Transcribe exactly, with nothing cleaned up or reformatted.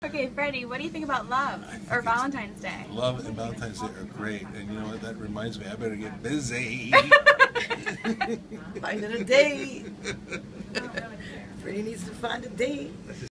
Okay, Freddie, what do you think about love or Valentine's Day? Love and Valentine's Day are great, and you know what? That reminds me, I better get busy. Finding a date. Freddie needs to find a date.